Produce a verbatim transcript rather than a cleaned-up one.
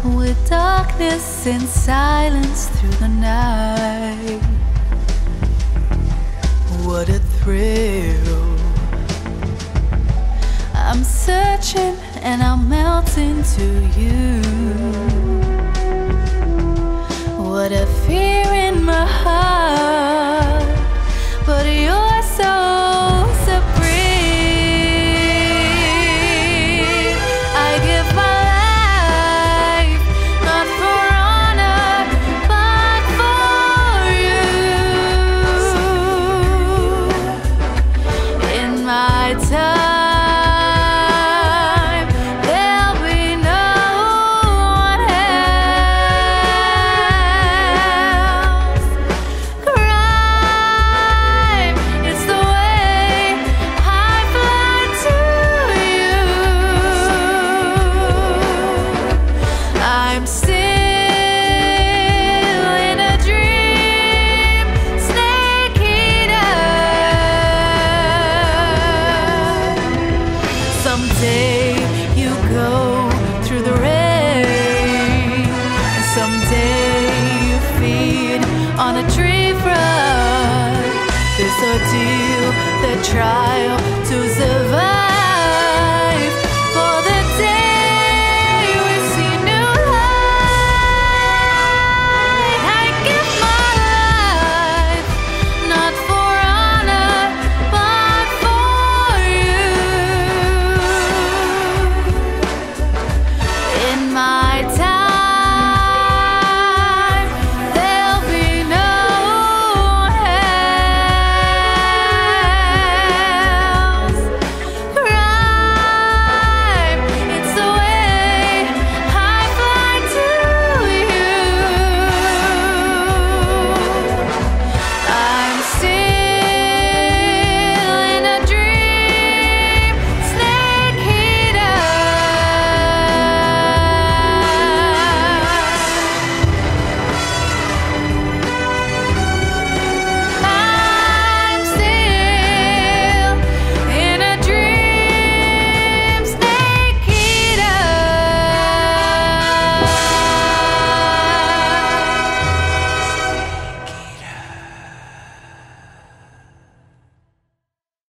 with darkness and silence through the night. What a thrill. I'm searching and I'm melting to you. What a fear in my heart, but you're so supreme. I give my life, not for honor, but for you. In my time I'm still in a dream, snake eater. Someday you go through the rain, and someday you feed on a tree front. This ordeal, the trial,